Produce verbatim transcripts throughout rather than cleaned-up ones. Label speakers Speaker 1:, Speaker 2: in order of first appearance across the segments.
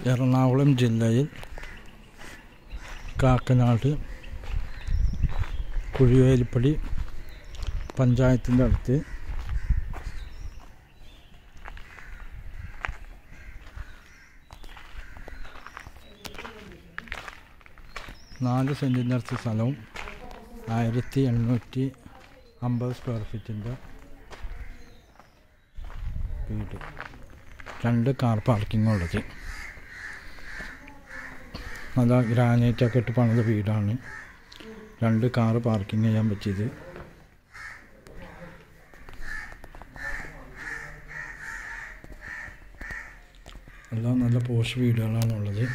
Speaker 1: എറണാകുളം ജില്ലയിൽ കാക്കനാട് കുഴിവേലിപ്പടി പഞ്ചായത്തിൻ്റെ അടുത്ത് നാല് സെൻറ്റിൻ്റെ അടുത്ത് സ്ഥലവും ആയിരത്തി എണ്ണൂറ്റി അമ്പത് സ്ക്വയർ ഫീറ്റിൻ്റെ വീട്, രണ്ട് കാർ പാർക്കിംഗ് ഉള്ളത്. നല്ല ഗ്രാനൈറ്റൊക്കെ ഇട്ട് പണിത വീടാണ്. രണ്ട് കാറ് പാർക്കിംഗ് ചെയ്യാൻ പറ്റിയത്. എല്ലാം നല്ല പോഷ് വീടുകളാണുള്ളത്.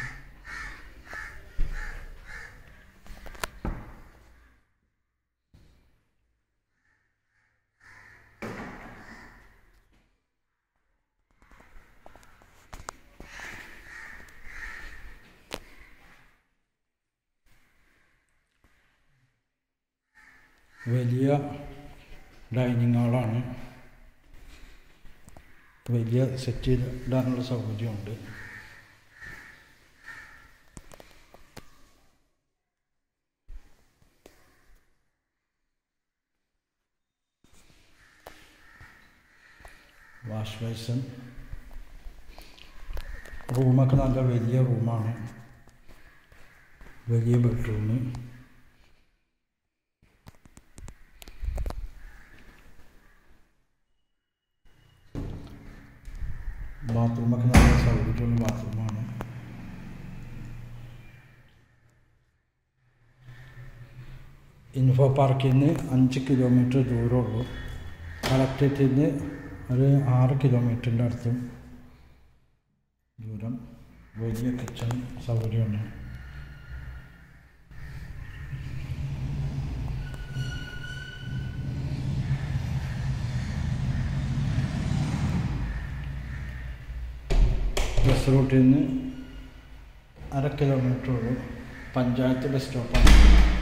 Speaker 1: വലിയ ഡൈനിങ് ഹാളാണ്. വലിയ സെറ്റ് ഇടാനുള്ള സൗകര്യമുണ്ട്. വാഷ് ബേസിൻ, റൂമൊക്കെ നല്ല വലിയ റൂമാണ്. വലിയ ബെഡ്റൂം, ബാത്റൂമൊക്കെ നല്ല സൗകര്യമുള്ള ബാത്റൂമാണ്. ഇൻഫോ പാർക്കിൽ നിന്ന് അഞ്ച് കിലോമീറ്റർ ദൂരമുള്ളൂ. കളക്ട്രേറ്റിൽ നിന്ന് ഒരു ആറ് കിലോമീറ്ററിൻ്റെ അടുത്തും ദൂരം. വലിയ കിച്ചൺ സൗകര്യമാണ്. ബസ് റൂട്ടിൽ നിന്ന് അര കിലോമീറ്റർ ഉള്ളൂ. പഞ്ചായത്ത് ബസ് സ്റ്റോപ്പാണ്.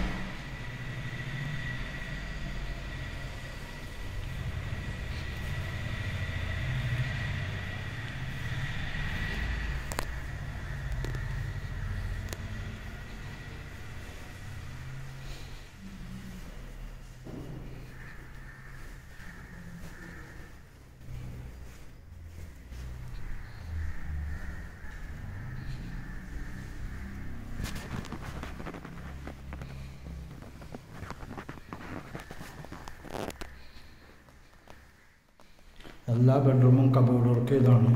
Speaker 1: എല്ലാ ബെഡ്റൂമും കബോർഡ് വർക്ക് ചെയ്താണ്.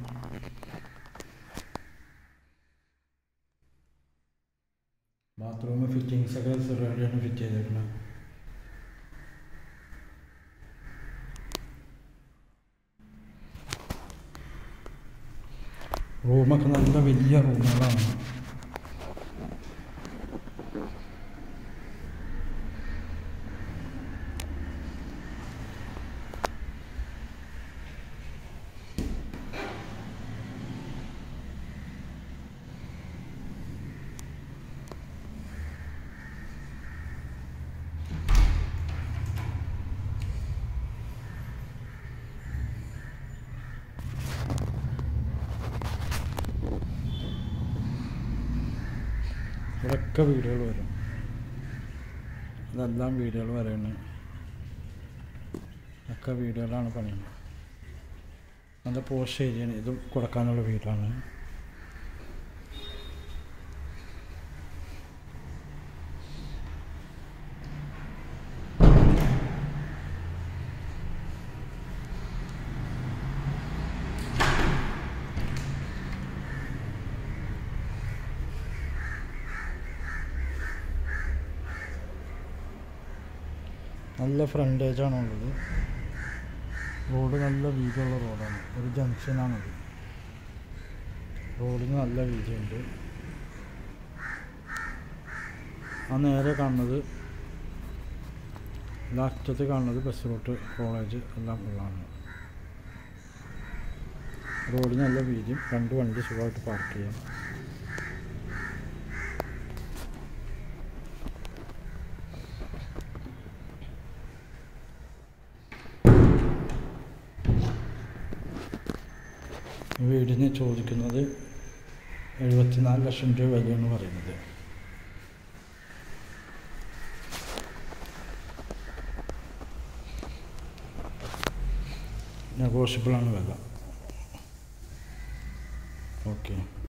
Speaker 1: ബാത്റൂം ഫിറ്റിങ്സൊക്കെ റെഡിയാണ് ഫിറ്റ് ചെയ്തേക്കുന്നത്. റൂമൊക്കെ നല്ല വലിയ റൂമുകളാണ്. ഇവിടെയൊക്കെ വീടുകൾ വരും. ഇതെല്ലാം വീടുകൾ വരെയാണ്. ഒക്കെ വീടുകളാണ് പണിയുന്നത്. നല്ല പോഷ് ഏരിയയാണ്. ഇതും കൊടുക്കാനുള്ള വീടാണ്. നല്ല ഫ്രണ്ടേജാണുള്ളത്. റോഡ് നല്ല വീതിയുള്ള റോഡാണ്. ഒരു ജംഗ്ഷനാണത്. റോഡിന് നല്ല വീതിയുണ്ട്. ആ നേരെ കാണുന്നത്, ലാസ്റ്റത്ത് കാണുന്നത് ബസ് റൂട്ട്, കോളേജ് എല്ലാം ഉള്ളതാണ്. റോഡിന് നല്ല വീതിയും, രണ്ട് വണ്ടി സുഖമായിട്ട് പാർക്ക് ചെയ്യാം. വീടിന് ചോദിക്കുന്നത് എഴുപത്തിനാല് ലക്ഷം രൂപ വിലയാണ് പറയുന്നത്. നെഗോഷ്യബിളാണ് വില. ഓക്കെ.